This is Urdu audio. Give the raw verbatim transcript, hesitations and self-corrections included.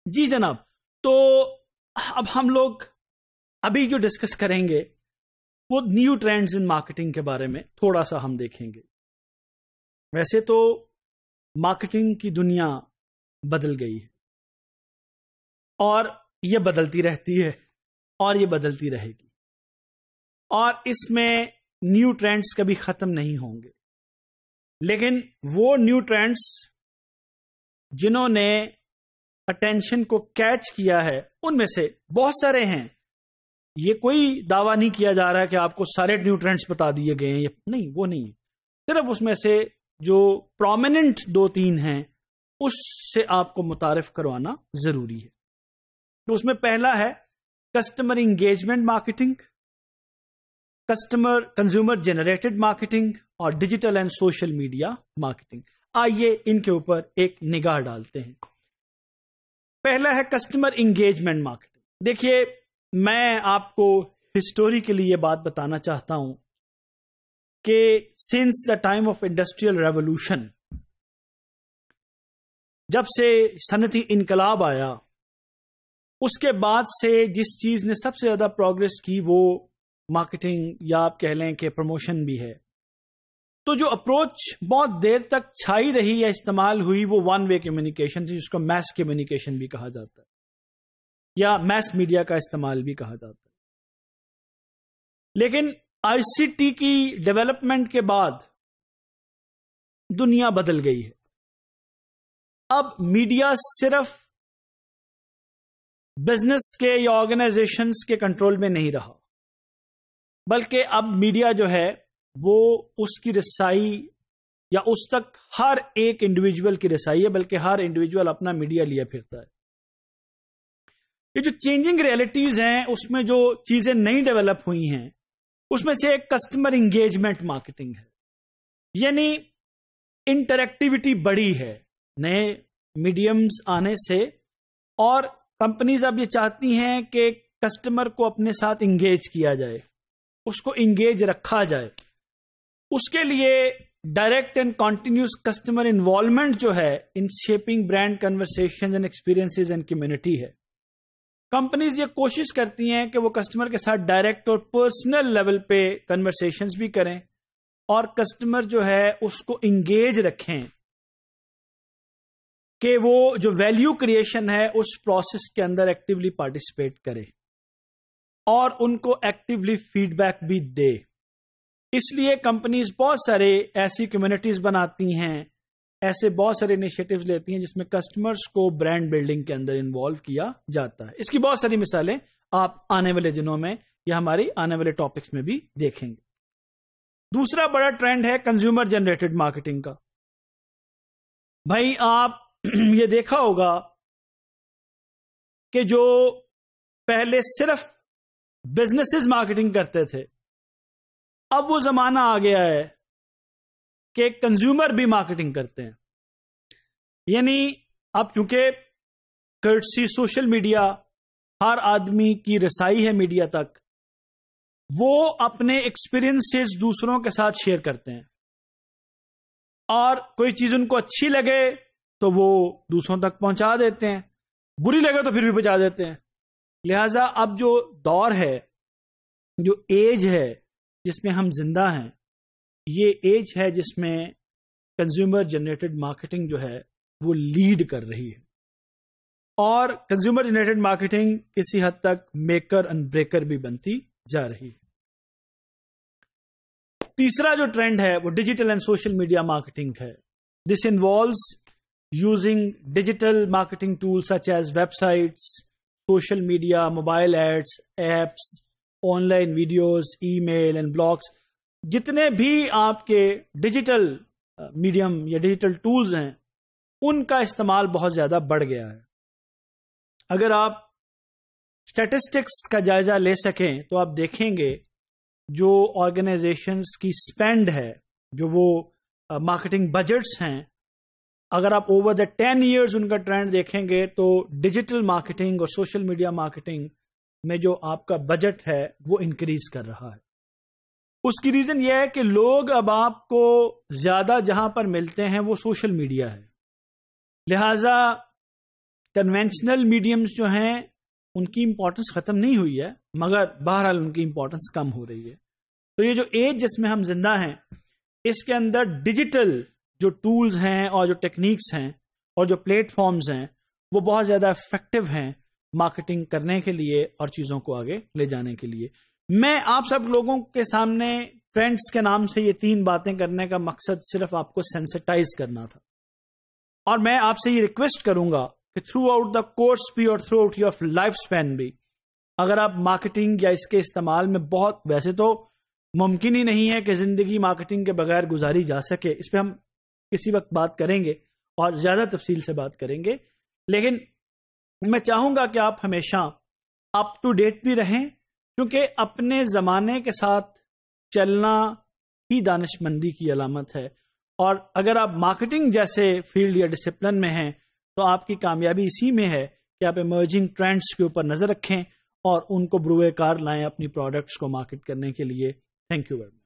جی جناب، تو اب ہم لوگ ابھی جو ڈسکس کریں گے وہ نیو ٹرینڈز ان مارکیٹنگ کے بارے میں تھوڑا سا ہم دیکھیں گے. ویسے تو مارکیٹنگ کی دنیا بدل گئی ہے اور یہ بدلتی رہتی ہے اور یہ بدلتی رہے گی، اور اس میں نیو ٹرینڈز کبھی ختم نہیں ہوں گے. لیکن وہ نیو ٹرینڈز جنہوں نے اٹینشن کو کیچ کیا ہے ان میں سے بہت سارے ہیں. یہ کوئی دعویٰ نہیں کیا جا رہا کہ آپ کو سارے نیو ٹرینڈز بتا دیے گئے ہیں، نہیں، وہ نہیں ہے. صرف اس میں سے جو پرومیننٹ دو تین ہیں اس سے آپ کو متعارف کروانا ضروری ہے. تو اس میں پہلا ہے customer engagement marketing, customer consumer generated marketing اور digital and social media marketing. آئیے ان کے اوپر ایک نگاہ ڈالتے ہیں. پہلا ہے کسٹمر انگیجمنٹ مارکیٹنگ. دیکھیے، میں آپ کو ہسٹوری کے لیے یہ بات بتانا چاہتا ہوں کہ since the time of industrial revolution, جب سے صنعتی انقلاب آیا، اس کے بعد سے جس چیز نے سب سے زیادہ پروگرس کی وہ مارکیٹنگ یا آپ کہہ لیں کہ پروموشن بھی ہے. تو جو اپروچ بہت دیر تک چھائی رہی یا استعمال ہوئی وہ ون وے کمیونیکیشن تھی، جس کو میس کمیونیکیشن بھی کہا جاتا ہے یا میس میڈیا کا استعمال بھی کہا جاتا ہے. لیکن آئی سی ٹی کی ڈیولپمنٹ کے بعد دنیا بدل گئی ہے. اب میڈیا صرف بزنس کے یا آرگنائزیشنز کے کنٹرول میں نہیں رہا، بلکہ اب میڈیا جو ہے وہ اس کی رسائی یا اس تک ہر ایک انڈیویجول کی رسائی ہے، بلکہ ہر انڈیویجول اپنا میڈیا لیا پھرتا ہے. یہ جو چینجنگ ریئلٹیز ہیں اس میں جو چیزیں نئی ڈیولپ ہوئی ہیں اس میں سے ایک کسٹمر انگیجمنٹ مارکیٹنگ ہے. یعنی انٹریکٹیوٹی بڑی ہے نئے میڈیمز آنے سے، اور کمپنیز اب یہ چاہتی ہیں کہ کسٹمر کو اپنے ساتھ انگیج کیا جائے، اس کو انگیج رکھا جائے. اس کے لیے direct and continuous customer involvement جو ہے in shaping brand conversation and experiences and community ہے. کمپنیز یہ کوشش کرتی ہیں کہ وہ کسٹمر کے ساتھ ڈائریکٹ اور پرسنل لیول پہ کنورسیشنز بھی کریں اور کسٹمر جو ہے اس کو انگیج رکھیں کہ وہ جو ویلیو کریشن ہے اس پروسیس کے اندر ایکٹیولی پارٹیسپیٹ کرے اور ان کو ایکٹیولی فیڈ بیک بھی دے. اس لیے کمپنیز بہت سارے ایسی کمیونٹیز بناتی ہیں، ایسے بہت سارے انیشیٹوز لیتی ہیں جس میں کسٹمرز کو برانڈ بلڈنگ کے اندر انوالو کیا جاتا ہے. اس کی بہت ساری مثالیں آپ آنے والے دنوں میں یا ہماری آنے والے ٹاپکس میں بھی دیکھیں گے. دوسرا بڑا ٹرینڈ ہے کنزیومر جنریٹڈ مارکیٹنگ کا. بھائی آپ یہ دیکھا ہوگا کہ جو پہلے صرف بزنسز مارکیٹنگ کرتے تھے، اب وہ زمانہ آ گیا ہے کہ کنزیومر بھی مارکیٹنگ کرتے ہیں. یعنی اب کیونکہ کرٹسی سوشل میڈیا ہر آدمی کی رسائی ہے میڈیا تک، وہ اپنے ایکسپیرینسز دوسروں کے ساتھ شیئر کرتے ہیں، اور کوئی چیز ان کو اچھی لگے تو وہ دوسروں تک پہنچا دیتے ہیں، بری لگے تو پھر بھی پہنچا دیتے ہیں. لہذا اب جو دور ہے، جو ایج ہے جس میں ہم زندہ ہیں، یہ ایج ہے جس میں کنزیومر جنریٹڈ مارکیٹنگ جو ہے وہ لیڈ کر رہی ہے، اور کنزیومر جنریٹڈ مارکیٹنگ کسی حد تک میکر اینڈ بریکر بھی بنتی جا رہی ہے. تیسرا جو ٹرینڈ ہے وہ digital and social media marketing ہے. This involves using digital marketing tools such as websites, social media, mobile ads, apps, online videos, email and blogs. جتنے بھی آپ کے ڈیجیٹل میڈیم یا ڈیجیٹل ٹولز ہیں ان کا استعمال بہت زیادہ بڑھ گیا ہے. اگر آپ اسٹیٹسٹکس کا جائزہ لے سکیں تو آپ دیکھیں گے جو آرگنائزیشنز کی اسپینڈ ہے، جو وہ مارکیٹنگ بجٹس ہیں، اگر آپ اوور دا ٹین ایئرز ان کا ٹرینڈ دیکھیں گے تو ڈیجیٹل مارکیٹنگ اور سوشل میڈیا مارکیٹنگ میں جو آپ کا بجٹ ہے وہ انکریز کر رہا ہے. اس کی ریزن یہ ہے کہ لوگ اب آپ کو زیادہ جہاں پر ملتے ہیں وہ سوشل میڈیا ہے. لہذا کنونشنل میڈیمز جو ہیں ان کی امپورٹنس ختم نہیں ہوئی ہے، مگر بہرحال ان کی امپورٹنس کم ہو رہی ہے. تو یہ جو ایج جس میں ہم زندہ ہیں، اس کے اندر ڈیجیٹل جو ٹولز ہیں اور جو ٹیکنیکس ہیں اور جو پلیٹ فارمز ہیں وہ بہت زیادہ افیکٹو ہیں مارکیٹنگ کرنے کے لیے اور چیزوں کو آگے لے جانے کے لیے. میں آپ سب لوگوں کے سامنے ٹرینڈز کے نام سے یہ تین باتیں کرنے کا مقصد صرف آپ کو سینسٹائز کرنا تھا، اور میں آپ سے یہ ریکویسٹ کروں گا کہ تھرو آؤٹ دا کورس بھی اور throughout your lifespan بھی اگر آپ مارکیٹنگ یا اس کے استعمال میں بہت، ویسے تو ممکن ہی نہیں ہے کہ زندگی مارکیٹنگ کے بغیر گزاری جا سکے، اس پہ ہم کسی وقت بات کریں گے اور زیادہ تفصیل سے بات کریں گے، لیکن میں چاہوں گا کہ آپ ہمیشہ اپ ٹو ڈیٹ بھی رہیں، کیونکہ اپنے زمانے کے ساتھ چلنا ہی دانش مندی کی علامت ہے. اور اگر آپ مارکیٹنگ جیسے فیلڈ یا ڈسپلن میں ہیں تو آپ کی کامیابی اسی میں ہے کہ آپ ایمرجنگ ٹرینڈز کے اوپر نظر رکھیں اور ان کو بروئے کار لائیں اپنی پروڈکٹس کو مارکیٹ کرنے کے لیے. Thank you very much.